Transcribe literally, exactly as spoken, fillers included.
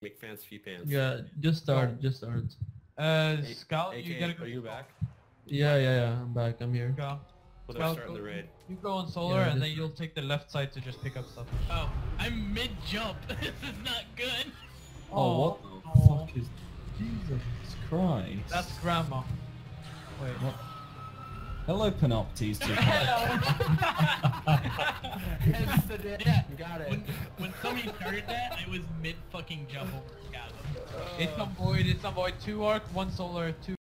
McFans fee pants. Yeah, just start, just start. Uh, A- Scout, A K, you gotta go. are you back? Yeah, yeah, yeah, I'm back, I'm here. Go. Well, they're Scout, starting go- the raid. You go on solar, Yeah, and just- then you'll take the left side to just pick up stuff. Oh, I'm mid jump. This is not good. Oh, what the Oh. fuck is... Jesus Christ. That's grandma. Wait. What? Hello, Panoptes. two Yeah, Got it. when, when somebody started that, I was mid fucking jump over Scout. It's some void, it's some void. Two arc, one solar, two.